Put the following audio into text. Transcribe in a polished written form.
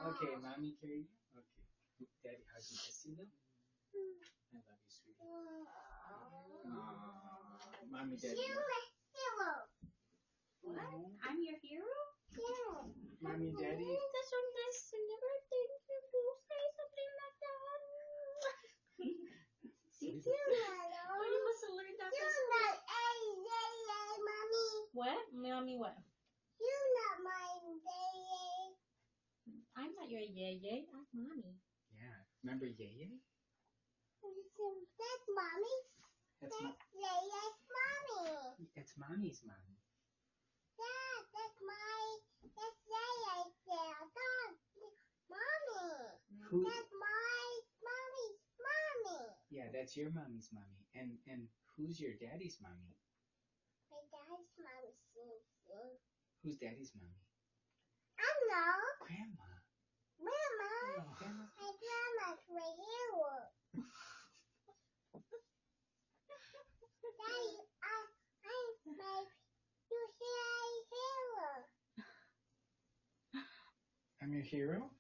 Okay, mommy carry you. Okay. Daddy, hug you. Kiss you though. I love you, sweetie. Mommy, daddy. Hero. What? I'm your hero? Yeah. Mommy, daddy. That's so nice. I never think you will say something like that. Sweetie. Oh, you must have learned that from school. Mommy. What? Mommy, what? You're not my daddy. I'm not your yay. I'm mommy. Yeah. Remember Yeye? That's mommy. That's That's mommy. That's mommy's mommy. Dad, that's Yaya's dad. Mommy. Who? That's my mommy's mommy. Yeah, that's your mommy's mommy. And who's your daddy's mommy? My dad's mommy sings. Who's daddy's mommy? I know. Grandma. Grandma. Oh, grandma. My grandma's my hero. Daddy, you say I'm hero. I'm your hero?